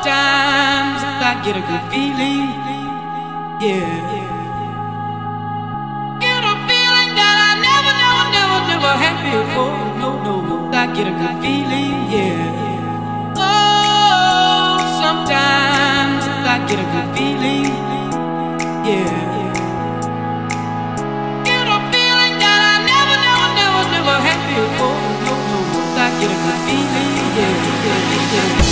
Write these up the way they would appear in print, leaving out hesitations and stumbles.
Sometimes I get a good feeling, yeah. Get a feeling that I never had before. No, I get a good feeling, yeah. Oh, sometimes I get a good feeling, yeah. Get a feeling that I never had before. No, I get a good feeling, yeah.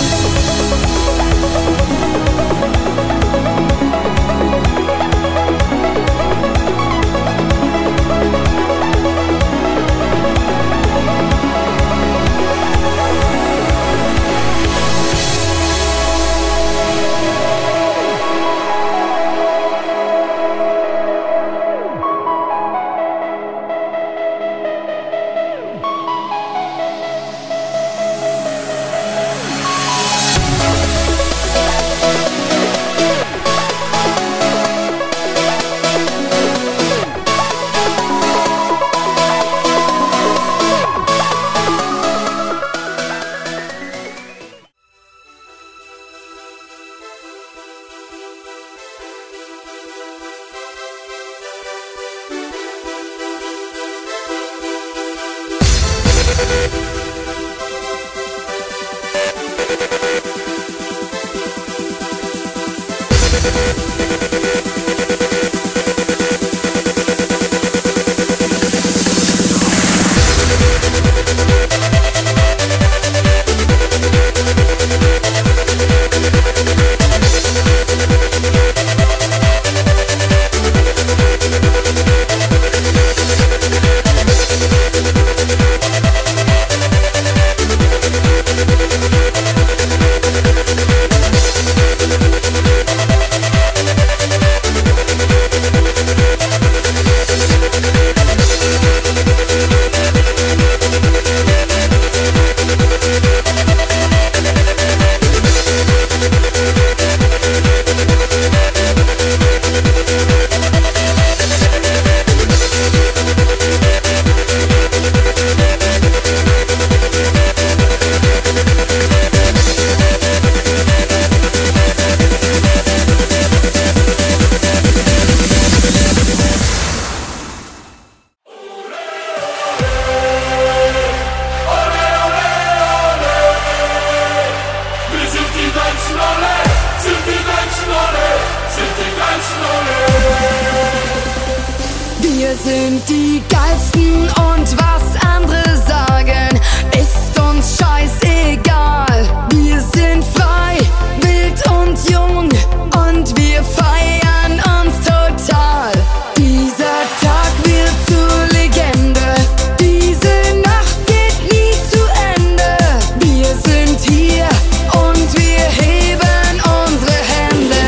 Wir sind die Geilsten und was andere sagen, ist uns scheißegal. Wir sind frei, wild und jung und wir feiern uns total. Dieser Tag wird zur Legende, diese Nacht geht nie zu Ende. Wir sind hier und wir heben unsere Hände.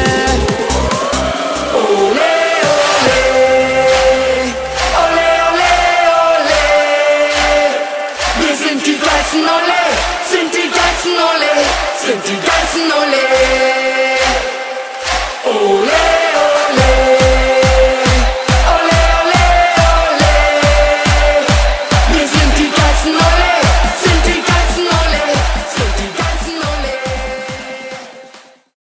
Ole, sind die geilsten, ole, sind die geilsten, ole, sind die geilsten.